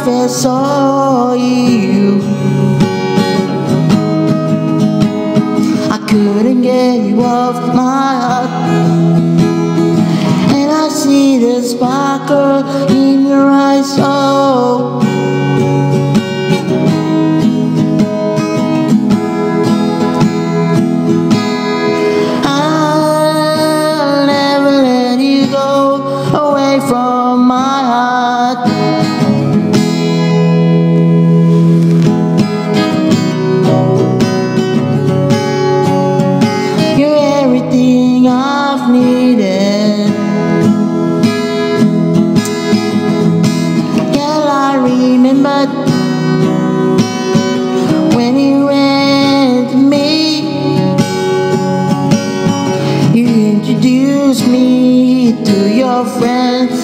first saw you, I couldn't get you off my heart. And I see the sparkle in your eyes, oh. I'll never let you go away from my heart. You're everything I've needed. Girl, I remember when you went to me, you introduced me to your friends.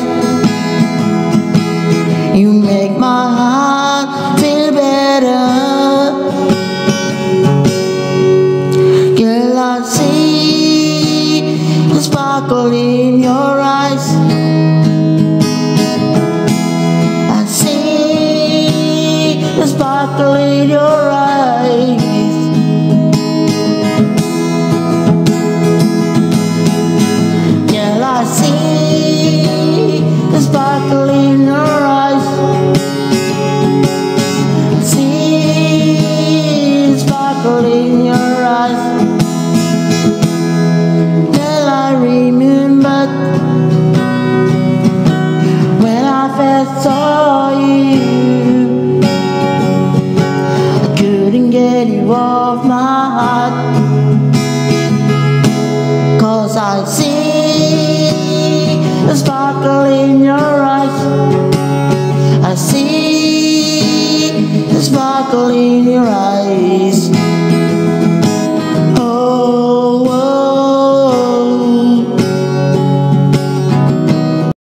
You make my heart feel better. Girl, I see the sparkle in your eyes. I see the sparkle in your eyes. Girl, I see the sparkle in your eyes. I see the sparkle in your eyes. Girl, I remember when I first saw you, I couldn't get you off my heart, 'cause I see